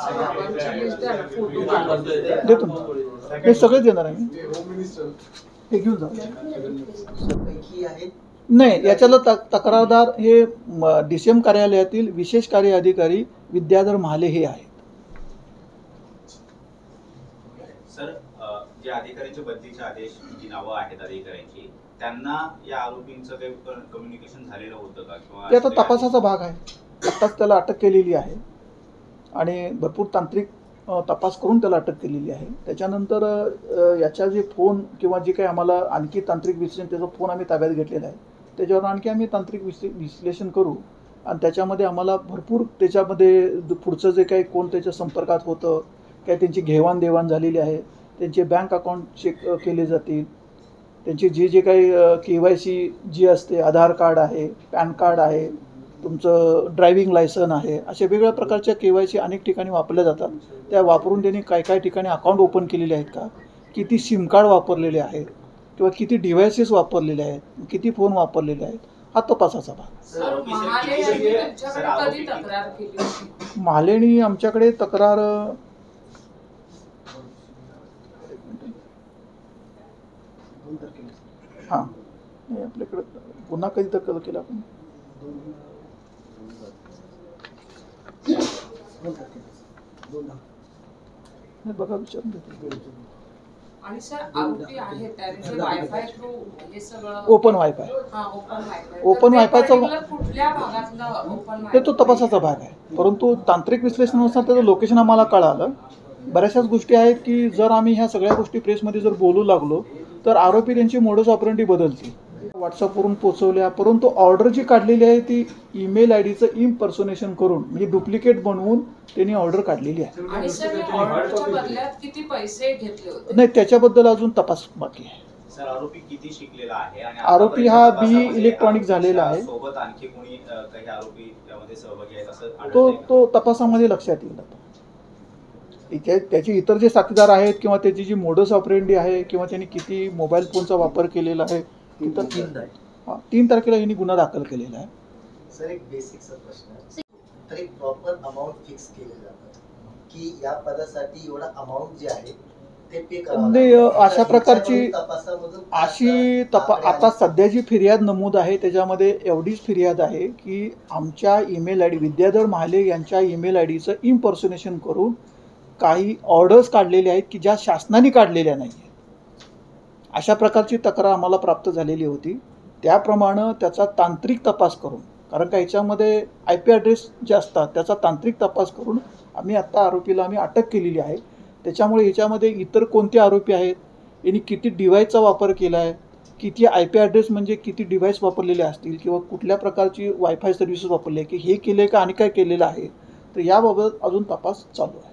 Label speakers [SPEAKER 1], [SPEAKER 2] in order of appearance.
[SPEAKER 1] देतो ना, हे सगळेच देणार आहे मी. हे घेऊन जा. नाही, याच्याला तक्रारदार हे DCM कार्यालयातील विशेष कार्य अधिकारी विद्याधर महाले हे आहेत.
[SPEAKER 2] सर, जे अधिकाऱ्यांचे बदलीचे आदेश जी नावं आहेत अधिकाऱ्यांची, त्यांना या आरोपींचं काही कम्युनिकेशन झालेलं होतं का? किंवा
[SPEAKER 1] ते आता तपासाचा भाग आहे. आत्ताच त्याला अटक केलेली आहे आणि भरपूर तांत्रिक तपास करून त्याला अटक केलेली आहे. त्याच्यानंतर याच्या जे फोन किंवा जे काही आम्हाला आणखी तांत्रिक विश्लेषण, त्याचा फोन आम्ही ताब्यात घेतलेला आहे. त्याच्यावर आणखी आम्ही तांत्रिक विश्लेषण करू आणि त्याच्यामध्ये आम्हाला भरपूर त्याच्यामध्ये पुढचं जे काही कोण त्याच्या संपर्कात होतं, काय त्यांची घेवाणदेवाण झालेली आहे, त्यांचे बँक अकाउंट चेक केले जातील, त्यांची जे काही KYC जी असते, आधार कार्ड आहे, पॅन कार्ड आहे, तुमचं ड्रायव्हिंग लायसन आहे, अशा वेगवेगळ्या प्रकारच्या KYC अनेक ठिकाणी वापरल्या जातात. त्या वापरून त्यांनी काय ठिकाणी अकाउंट ओपन केलेले आहेत का, किती सिम कार्ड वापरलेले आहेत किंवा किती डिव्हायसेस वापरलेले आहेत, किती फोन वापरलेले आहेत, हा तपासाचा भाग. महालेनी आमच्याकडे तक्रार हां, आपल्याकडे गुन्हा कधी दाखल केला आपण? बघा, विचारून घेतो.
[SPEAKER 3] आणि सर, आरोपी आहेत त्यांचे वायफाय थ्रू हे सगळं
[SPEAKER 1] ओपन वायफाय, ओपन वायफायचं
[SPEAKER 3] कुठल्या भागातलं ओपन
[SPEAKER 1] ते तो तपासाचा भाग आहे. परंतु तांत्रिक विश्लेषणानुसार त्याचं लोकेशन आम्हाला कळालं. बऱ्याचशाच गोष्टी आहेत की जर आम्ही ह्या सगळ्या गोष्टी प्रेसमध्ये जर बोलू लागलो तर आरोपी त्यांची मोडस ऑपरेंडी बदलतील. व्हॉट्सअपवरून पोचवल्या, परंतु ऑर्डर जी काढलेली आहे ती ईमेल आयडीचं इम्पर्सोनेशन करून म्हणजे डुप्लिकेट बनवून त्यांनी ऑर्डर काढलेली आहे.
[SPEAKER 3] आणि सर, या ऑर्डरच्या बदल्यात किती पैसे घेतले होते?
[SPEAKER 1] नाही, त्याच्याबद्दल अजून तपास बाकी आहे.
[SPEAKER 2] सर, आरोपी किती शिकलेला आहे? आणि
[SPEAKER 1] आरोपी हा BE इलेक्ट्रॉनिक झालेला आहे.
[SPEAKER 2] सोबत आणखी कोणी काही आरोपी त्यामध्ये सहभागी आहेत असं
[SPEAKER 1] तो तपासामध्ये लक्षात येईल. त्याची इतर जे साथीदार आहेत किंवा त्याची जी मोडस ऑपरेंडी आहे किंवा त्यांनी किती मोबाईल फोनचा वापर केलेला आहे, 3 तारखेला यांनी गुन्हा दाखल केलेला आहे.
[SPEAKER 4] सर, एक बेसिकचा प्रश्न, तर एक प्रॉपर अमाऊंट फिक्स केलं जातं की या पदासाठी एवढा अमाऊंट जे आहे ते पे करावं?
[SPEAKER 1] अशा प्रकारची आता सध्या जी फिर्याद नमूद आहे त्याच्यामध्ये एवढीच फिर्याद आहे की आमच्या ईमेल आयडी विद्याधर महाले यांच्या ईमेल आयडीचं इम्पर्सोनेशन करून काही ऑर्डर्स काढलेले आहेत की ज्या शासनाने काढलेल्या नाही आहेत. अशा प्रकारची तक्रार आम्हाला प्राप्त झालेली होती. त्याप्रमाणे त्याचा तांत्रिक तपास करून, कारण का याच्यामध्ये IP ॲड्रेस जे असतात त्याचा तांत्रिक तपास करून आम्ही आत्ता आरोपीला अटक केलेली आहे. त्याच्यामुळे याच्यामध्ये इतर कोणते आरोपी आहेत, यांनी किती डिव्हाइसचा वापर केला आहे, किती IP ॲड्रेस म्हणजे किती डिव्हाइस वापरलेले असतील किंवा कुठल्या प्रकारची वायफाय सर्व्हिसेस वापरली आहे की हे केले का आणि काय केलेलं आहे, तर याबाबत अजून तपास चालू आहे.